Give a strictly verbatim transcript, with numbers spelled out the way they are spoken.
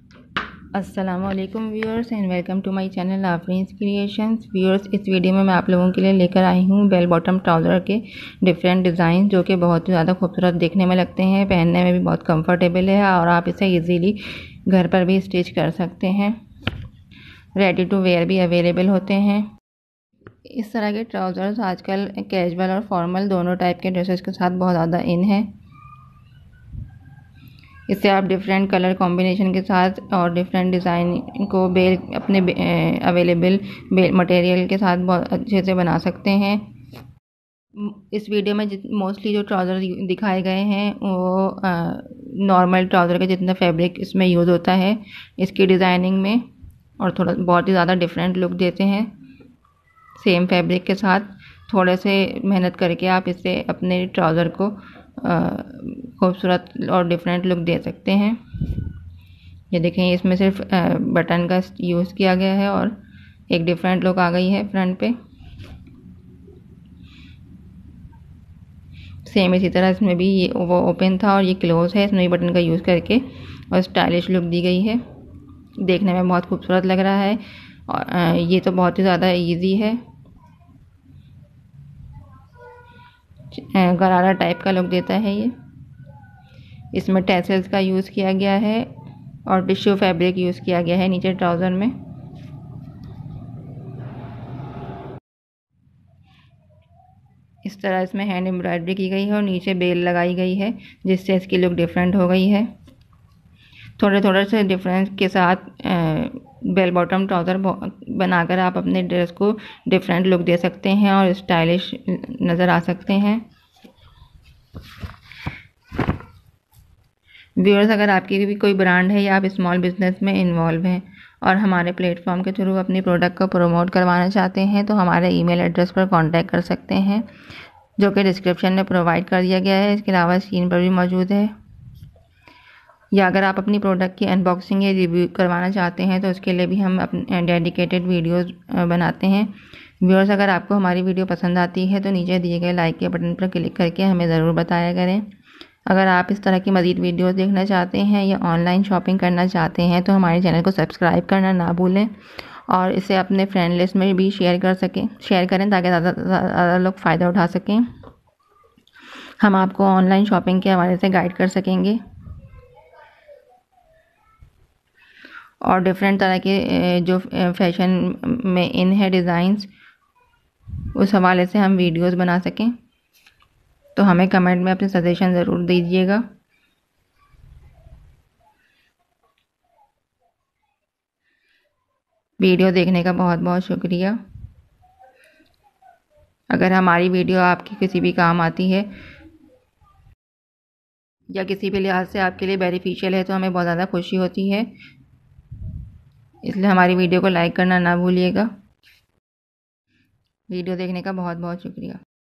अस्सलामुअलैकुम viewers and welcome to my channel Aafreen's creations. Viewers, इस video में मैं आप लोगों के लिए लेकर आई हूँ बेल बॉटम ट्राउज़र के डिफरेंट डिज़ाइन जो कि बहुत ही ज़्यादा खूबसूरत देखने में लगते हैं, पहनने में भी बहुत कंफर्टेबल है और आप इसे इजीली घर पर भी स्टिच कर सकते हैं। रेडी टू वेयर भी अवेलेबल होते हैं। इस तरह के ट्राउज़र्स आजकल कैजुअल और फॉर्मल दोनों टाइप के ड्रेसेस के साथ बहुत ज़्यादा इन है। इससे आप डिफरेंट कलर कॉम्बिनेशन के साथ और डिफरेंट डिज़ाइन को बेल अपने अवेलेबल बेल मटेरियल के साथ बहुत अच्छे से बना सकते हैं। इस वीडियो में मोस्टली जो ट्राउज़र दिखाए गए हैं वो नॉर्मल ट्राउज़र का जितना फैब्रिक इसमें यूज़ होता है इसकी डिज़ाइनिंग में, और थोड़ा बहुत ही ज़्यादा डिफरेंट लुक देते हैं। सेम फैब्रिक के साथ थोड़े से मेहनत करके आप इससे अपने ट्राउज़र को खूबसूरत और डिफरेंट लुक दे सकते हैं। ये देखें, इसमें सिर्फ बटन का यूज़ किया गया है और एक डिफरेंट लुक आ गई है फ्रंट पे। सेम इसी तरह इसमें भी ये वो ओपन था और ये क्लोज है, इसमें भी बटन का यूज़ करके और स्टाइलिश लुक दी गई है। देखने में बहुत खूबसूरत लग रहा है और ये तो बहुत ही ज़्यादा इजी है। गरारा टाइप का लुक देता है ये। इसमें टैसल्स का यूज़ किया गया है और टिश्यू फैब्रिक यूज़ किया गया है नीचे ट्राउज़र में। इस तरह इसमें हैंड एम्ब्रॉयडरी की गई है और नीचे बेल लगाई गई है जिससे इसकी लुक डिफरेंट हो गई है। थोड़े थोड़े से डिफरेंस के साथ बेल बॉटम ट्राउज़र बनाकर आप अपने ड्रेस को डिफरेंट लुक दे सकते हैं और स्टाइलिश नज़र आ सकते हैं। व्यूअर्स, अगर आपकी भी कोई ब्रांड है या आप स्मॉल बिजनेस में इन्वॉल्व हैं और हमारे प्लेटफॉर्म के थ्रू अपनी प्रोडक्ट को प्रमोट करवाना चाहते हैं तो हमारे ईमेल एड्रेस पर कांटेक्ट कर सकते हैं जो कि डिस्क्रिप्शन में प्रोवाइड कर दिया गया है। इसके अलावा स्क्रीन पर भी मौजूद है। या अगर आप अपनी प्रोडक्ट की अनबॉक्सिंग या रिव्यू करवाना चाहते हैं तो उसके लिए भी हम अपने डेडिकेटेड वीडियोस बनाते हैं। व्यूअर्स, अगर आपको हमारी वीडियो पसंद आती है तो नीचे दिए गए लाइक के बटन पर क्लिक करके हमें ज़रूर बताया करें। अगर आप इस तरह की मज़ीद वीडियोस देखना चाहते हैं या ऑनलाइन शॉपिंग करना चाहते हैं तो हमारे चैनल को सब्सक्राइब करना ना भूलें और इसे अपने फ्रेंड लिस्ट में भी शेयर कर सकें शेयर करें ताकि ज़्यादा ज़्यादा लोग फ़ायदा उठा सकें। हम आपको ऑनलाइन शॉपिंग के हवाले से गाइड कर सकेंगे और डिफरेंट तरह के जो फैशन में इन है डिज़ाइंस उस हवाले से हम वीडियोस बना सकें। तो हमें कमेंट में अपने सजेशन ज़रूर दीजिएगा। वीडियो देखने का बहुत बहुत शुक्रिया। अगर हमारी वीडियो आपकी किसी भी काम आती है या किसी भी लिहाज से आपके लिए बेनिफिशियल है तो हमें बहुत ज़्यादा खुशी होती है, इसलिए हमारी वीडियो को लाइक करना ना भूलिएगा। वीडियो देखने का बहुत बहुत शुक्रिया।